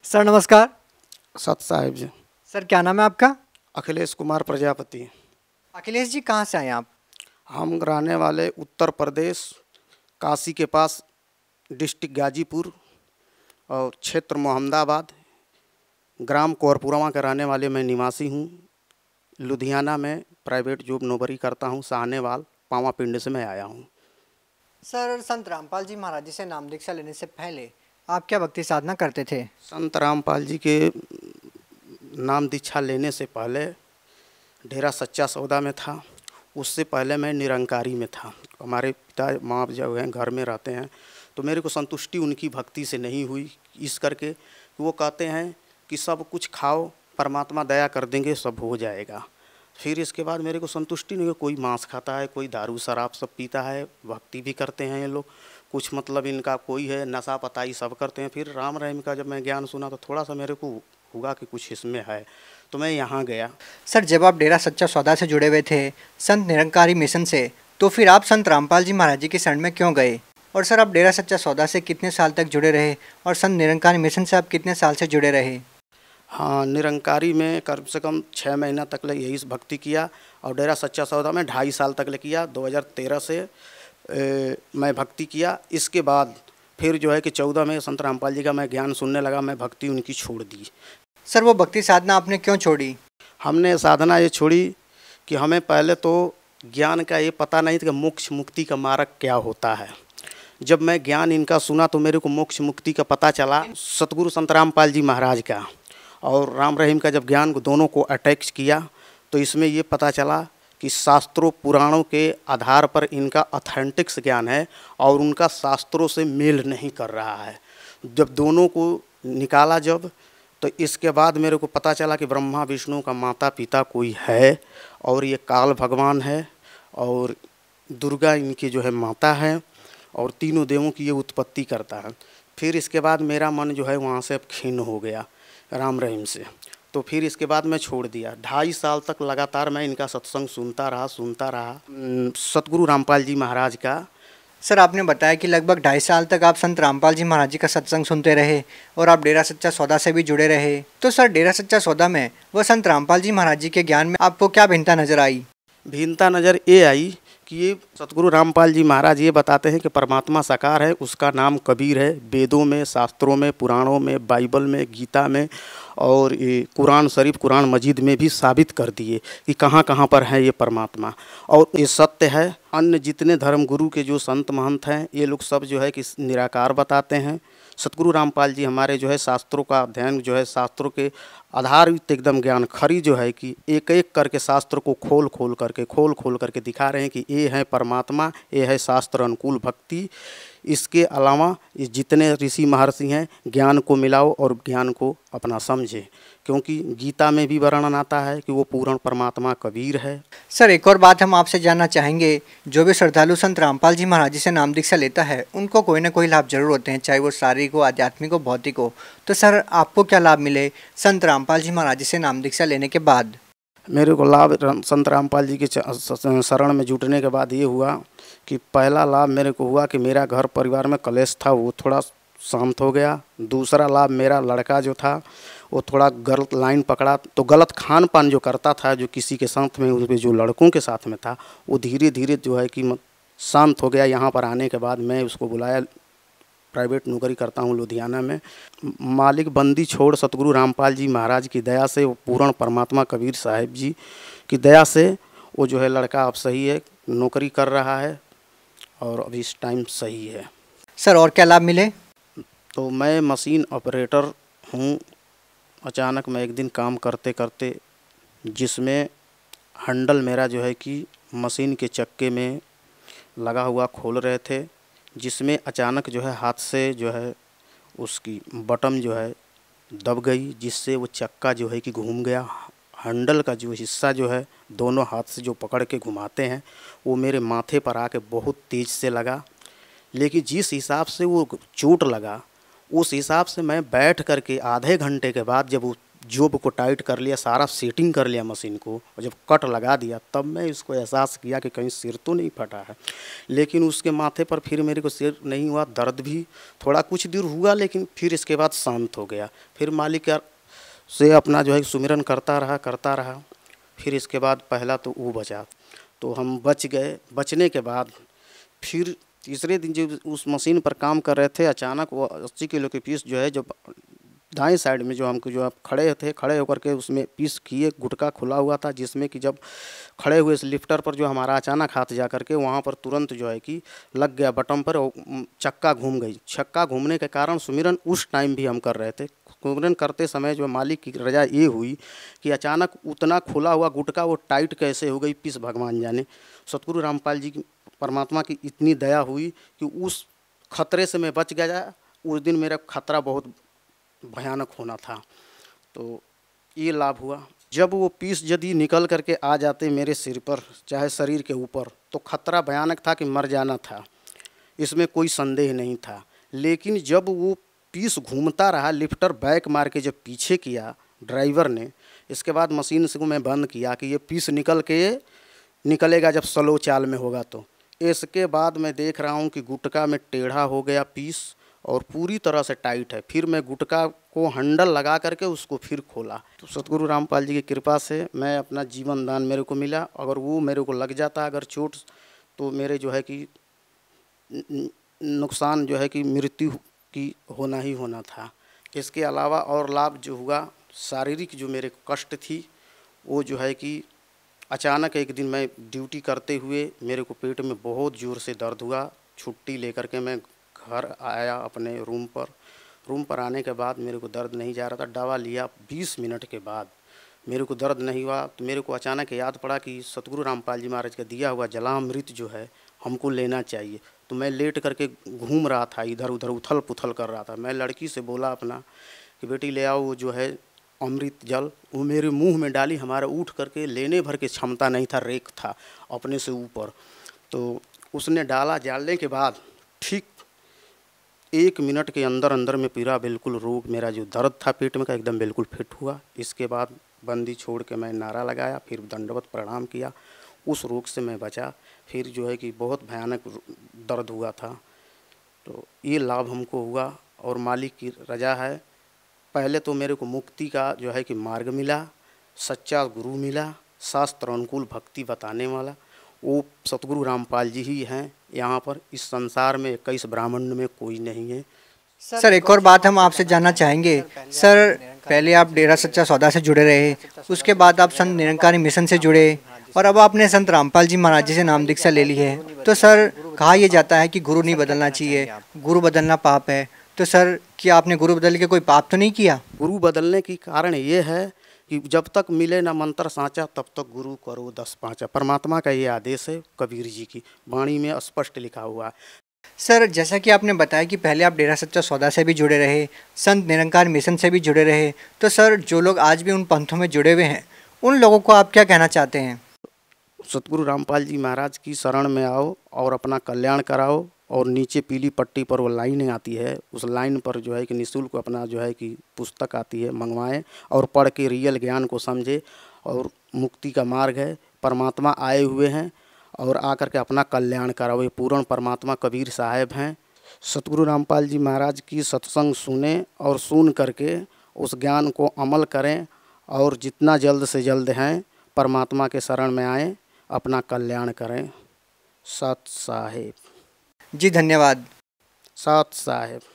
Sir नमस्कार। सत साहिब जी। Sir क्या नाम है आपका? अखिलेश कुमार प्रजापति। अखिलेश जी कहाँ से आए आप? हम रहने वाले उत्तर प्रदेश, काशी के पास, डिस्ट्रिक्ट गाजीपुर और क्षेत्र मोहम्मदाबाद, ग्राम कोरपुरवा का रहने वाले मैं निवासी हूँ। लुधियाना में प्राइवेट जॉब नौकरी करता हूँ। साहनेवाल पावा पिंड से मैं आया हूँ। सर संत रामपाल जी महाराज जी से नाम दीक्षा लेने से पहले आप क्या भक्ति साधना करते थे? संत रामपाल जी के नाम दीक्षा लेने से पहले डेरा सच्चा सौदा में था। उससे पहले मैं निरंकारी में था। हमारे पिता माँ जो हैं घर में रहते हैं, तो मेरे को संतुष्टि उनकी भक्ति से नहीं हुई। इस करके वो कहते हैं कि सब कुछ खाओ, परमात्मा दया कर देंगे, सब हो जाएगा। फिर इसके बाद मेरे को संतुष्टि नहीं हुई। कोई मांस खाता है, कोई दारू शराब सब पीता है, भक्ति भी करते हैं ये लोग। कुछ मतलब इनका कोई है नशा पताई सब करते हैं। फिर राम रहीम का जब मैं ज्ञान सुना तो थोड़ा सा मेरे को हुआ कि कुछ इसमें है, तो मैं यहाँ गया। सर जब आप डेरा सच्चा सौदा से जुड़े हुए थे संत निरंकारी मिशन से, तो फिर आप संत रामपाल जी महाराज जी के शरण में क्यों गए? और सर आप डेरा सच्चा सौदा से कितने साल तक जुड़े रहे और संत निरंकारी मिशन से आप कितने साल से जुड़े रहे? हाँ, निरंकारी में कम से कम 6 महीना तक ले यही भक्ति किया और डेरा सच्चा सौदा में 2.5 साल तक ले किया। 2013 से मैं भक्ति किया। इसके बाद फिर जो है कि 14 में संत रामपाल जी का मैं ज्ञान सुनने लगा, मैं भक्ति उनकी छोड़ दी। सर वो भक्ति साधना आपने क्यों छोड़ी? हमने साधना ये छोड़ी कि हमें पहले तो ज्ञान का ये पता नहीं था कि मोक्ष मुक्ति का मार्ग क्या होता है। जब मैं ज्ञान इनका सुना तो मेरे को मोक्ष मुक्ति का पता चला, सतगुरु संत रामपाल जी महाराज का और राम रहीम का जब ज्ञान को दोनों को अटैच किया तो इसमें ये पता चला कि शास्त्रों पुराणों के आधार पर इनका ऑथेंटिक्स ज्ञान है और उनका शास्त्रों से मेल नहीं कर रहा है। जब दोनों को निकाला तो इसके बाद मेरे को पता चला कि ब्रह्मा विष्णु का माता पिता कोई है और ये काल भगवान है और दुर्गा इनकी जो है माता है और तीनों देवों की ये उत्पत्ति करता है। फिर इसके बाद मेरा मन जो है वहाँ से अब खिन्न हो गया राम रहीम से, तो फिर इसके बाद मैं छोड़ दिया। 2.5 साल तक लगातार मैं इनका सत्संग सुनता रहा सतगुरु रामपाल जी महाराज का। सर आपने बताया कि लगभग 2.5 साल तक आप संत रामपाल जी महाराज जी का सत्संग सुनते रहे और आप डेरा सच्चा सौदा से भी जुड़े रहे। तो सर डेरा सच्चा सौदा में व संत रामपाल जी महाराज जी के ज्ञान में आपको क्या भिन्नता नजर आई? भिन्नता नज़र ये आई कि ये सतगुरु रामपाल जी महाराज ये बताते हैं कि परमात्मा साकार है, उसका नाम कबीर है। वेदों में, शास्त्रों में, पुराणों में, बाइबल में, गीता में और ये कुरान शरीफ, कुरान मजीद में भी साबित कर दिए कि कहाँ कहाँ पर है ये परमात्मा। और ये सत्य है। अन्य जितने धर्म गुरु के जो संत महंत हैं ये लोग सब जो है कि निराकार बताते हैं। सतगुरु रामपाल जी हमारे जो है शास्त्रों का अध्ययन जो है, शास्त्रों के आधारित एकदम ज्ञान खरी जो है कि एक एक करके शास्त्र को खोल खोल करके दिखा रहे हैं कि ये है परमात्मा, ये है शास्त्र अनुकूल भक्ति। इसके अलावा ये जितने ऋषि महर्षि हैं ज्ञान को मिलाओ और ज्ञान को अपना समझे, क्योंकि गीता में भी वर्णन आता है कि वो पूर्ण परमात्मा कबीर है। सर एक और बात हम आपसे जानना चाहेंगे, जो भी श्रद्धालु संत रामपाल जी महाराज जी से नाम दीक्षा लेता है उनको कोई ना कोई लाभ जरूर होते हैं, चाहे वो शारीरिक हो, आध्यात्मिक हो, भौतिक हो। तो सर आपको क्या लाभ मिले संत रामपाल जी महाराज जी से नाम दीक्षा लेने के बाद? मेरे को लाभ संत रामपाल जी के शरण में जुटने के बाद ये हुआ कि पहला लाभ मेरे को हुआ कि मेरा घर परिवार में कलेश था वो थोड़ा शांत हो गया। दूसरा लाभ, मेरा लड़का जो था वो थोड़ा गलत लाइन पकड़ा, तो गलत खान पान जो करता था, जो किसी के साथ में, उसमें जो लड़कों के साथ में था, वो धीरे धीरे जो है कि शांत हो गया। यहाँ पर आने के बाद मैं उसको बुलाया। प्राइवेट नौकरी करता हूँ लुधियाना में। मालिक बंदी छोड़ सतगुरु रामपाल जी महाराज की दया से, वो पूर्ण परमात्मा कबीर साहिब जी की दया से वो जो है लड़का अब सही है, नौकरी कर रहा है और अभी इस टाइम सही है। सर और क्या लाभ मिले? तो मैं मशीन ऑपरेटर हूँ। अचानक मैं एक दिन काम करते करते, जिसमें हैंडल मेरा जो है कि मशीन के चक्के में लगा हुआ खोल रहे थे, जिसमें अचानक जो है हाथ से जो है उसकी बटन जो है दब गई, जिससे वो चक्का जो है कि घूम गया। हैंडल का जो हिस्सा जो है दोनों हाथ से जो पकड़ के घुमाते हैं वो मेरे माथे पर आके बहुत तेज़ से लगा। लेकिन जिस हिसाब से वो चोट लगा उस हिसाब से मैं बैठ करके आधे घंटे के बाद जब जोब को टाइट कर लिया, सारा सेटिंग कर लिया मशीन को, और जब कट लगा दिया तब मैं इसको एहसास किया कि कहीं सिर तो नहीं फटा है। लेकिन उसके माथे पर फिर मेरे को सिर नहीं हुआ, दर्द भी थोड़ा कुछ दूर हुआ, लेकिन फिर इसके बाद शांत हो गया। फिर मालिक से अपना जो है सुमिरन करता रहा। फिर इसके बाद पहला तो वो बचा, तो हम बच गए। बचने के बाद फिर तीसरे दिन जब उस मशीन पर काम कर रहे थे, अचानक वो 80 किलो के पीस जो है, जब दाएं साइड में जो हमको जो आप खड़े होकर के उसमें पीस किए, गुटका खुला हुआ था, जिसमें कि जब खड़े हुए इस लिफ्टर पर जो हमारा अचानक हाथ जा करके वहाँ पर तुरंत जो है कि लग गया बटन पर, और चक्का घूम गई। चक्का घूमने के कारण सुमिरन उस टाइम भी हम कर रहे थे। सुमिरन करते समय जो मालिक की रजा ये हुई कि अचानक उतना खुला हुआ गुटका वो टाइट कैसे हो गई, पीस भगवान जाने। सतगुरु रामपाल जी की, परमात्मा की इतनी दया हुई कि उस खतरे से मैं बच गया। उस दिन मेरा खतरा बहुत भयानक होना था, तो ये लाभ हुआ। जब वो पीस यदि निकल करके आ जाते मेरे सिर पर, चाहे शरीर के ऊपर, तो खतरा भयानक था कि मर जाना था, इसमें कोई संदेह नहीं था। लेकिन जब वो पीस घूमता रहा, लिफ्टर बैक मार के जब पीछे किया ड्राइवर ने, इसके बाद मशीन से मैं बंद किया कि ये पीस निकलेगा जब स्लो चाल में होगा। तो इसके बाद मैं देख रहा हूँ कि गुटका में टेढ़ा हो गया पीस और पूरी तरह से टाइट है। फिर मैं गुटका को हैंडल लगा करके उसको फिर खोला। तो सतगुरु रामपाल जी की कृपा से मैं अपना जीवन दान मेरे को मिला। अगर वो मेरे को लग जाता अगर चोट, तो मेरे जो है कि नुकसान जो है कि मृत्यु की होना ही होना था। इसके अलावा और लाभ जो हुआ, शारीरिक जो मेरे कष्ट थी, वो जो है कि अचानक एक दिन मैं ड्यूटी करते हुए मेरे को पेट में बहुत ज़ोर से दर्द हुआ। छुट्टी लेकर के मैं घर आया अपने रूम पर आने के बाद मेरे को दर्द नहीं जा रहा था। दवा लिया, 20 मिनट के बाद मेरे को दर्द नहीं हुआ। तो मेरे को अचानक याद पड़ा कि सतगुरु रामपाल जी महाराज का दिया हुआ जलामृत जो है हमको लेना चाहिए। तो मैं लेट करके घूम रहा था, इधर उधर उथल पुथल कर रहा था। मैं लड़की से बोला अपना कि बेटी ले आओ वो जो है अमृत जल। वो मेरे मुंह में डाली, हमारा उठ करके लेने भर की क्षमता नहीं था, रेक था अपने से ऊपर। तो उसने डालने के बाद ठीक 1 मिनट के अंदर में पूरा बिल्कुल रोग, मेरा जो दर्द था पेट में का एकदम बिल्कुल फिट हुआ। इसके बाद बंदी छोड़ के मैं नारा लगाया, फिर दंडवत प्रणाम किया। उस रोग से मैं बचा। फिर जो है कि बहुत भयानक दर्द हुआ था। तो ये लाभ हमको हुआ और मालिक की रजा है। पहले तो मेरे को मुक्ति का जो है कि मार्ग मिला, सच्चा गुरु मिला, शास्त्र अनुकूल भक्ति बताने वाला, वो सतगुरु रामपाल जी ही हैं। यहाँ पर इस संसार में 21 ब्राह्मण में कोई नहीं है। सर एक और बात हम आपसे जानना चाहेंगे। सर पहले आप डेरा सच्चा सौदा से जुड़े रहे, उसके बाद आप संत निरंकारी मिशन से जुड़े और अब आपने संत रामपाल जी महाराज जी से नाम दीक्षा ले ली है। तो सर कहा यह जाता है कि गुरु नहीं बदलना चाहिए, गुरु बदलना पाप है। तो सर क्या आपने गुरु बदल के कोई पाप तो नहीं किया? गुरु बदलने की कारण ये है कि जब तक मिले ना मंत्र साँचा तब तक गुरु करो 10 पाँचा। परमात्मा का ये आदेश है, कबीर जी की वाणी में स्पष्ट लिखा हुआ है। सर जैसा कि आपने बताया कि पहले आप डेरा सच्चा सौदा से भी जुड़े रहे, संत निरंकार मिशन से भी जुड़े रहे, तो सर जो लोग आज भी उन पंथों में जुड़े हुए हैं उन लोगों को आप क्या कहना चाहते हैं? सतगुरु रामपाल जी महाराज की शरण में आओ और अपना कल्याण कराओ। और नीचे पीली पट्टी पर वो लाइन आती है, उस लाइन पर जो है कि निःशुल्क अपना जो है कि पुस्तक आती है, मंगवाएं और पढ़ के रियल ज्ञान को समझे। और मुक्ति का मार्ग है, परमात्मा आए हुए हैं और आकर के अपना कल्याण कराओ। ये पूर्ण परमात्मा कबीर साहब हैं। सतगुरु रामपाल जी महाराज की सत्संग सुने और सुन करके उस ज्ञान को अमल करें और जितना जल्द से जल्द हैं परमात्मा के शरण में आएँ, अपना कल्याण करें। सत साहेब जी धन्यवाद। सत साहेब।